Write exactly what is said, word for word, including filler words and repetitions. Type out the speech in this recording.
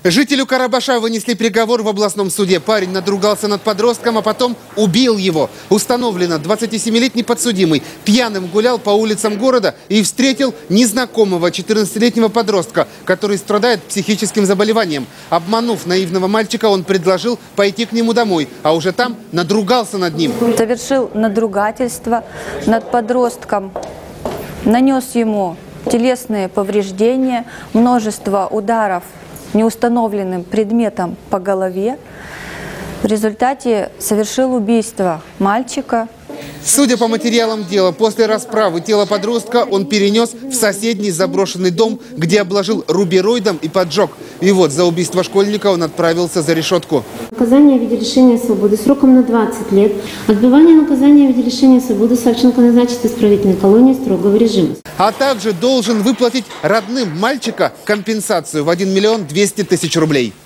Жителю Карабаша вынесли приговор в областном суде. Парень надругался над подростком, а потом убил его. Установлено, двадцатисемилетний подсудимый пьяным гулял по улицам города и встретил незнакомого четырнадцатилетнего подростка, который страдает психическим заболеванием. Обманув наивного мальчика, он предложил пойти к нему домой, а уже там надругался над ним. Совершил надругательство над подростком, нанес ему телесные повреждения, множество ударов неустановленным предметом по голове. В результате совершил убийство мальчика. Судя по материалам дела, после расправы тело подростка он перенес в соседний заброшенный дом, где обложил рубероидом и поджег. И вот за убийство школьника он отправился за решетку. Наказание в виде лишения свободы сроком на двадцать лет. Отбывание наказания в виде лишения свободы Савченко назначит в исправительной колонии строгого режима. А также должен выплатить родным мальчика компенсацию в один миллион двести тысяч рублей.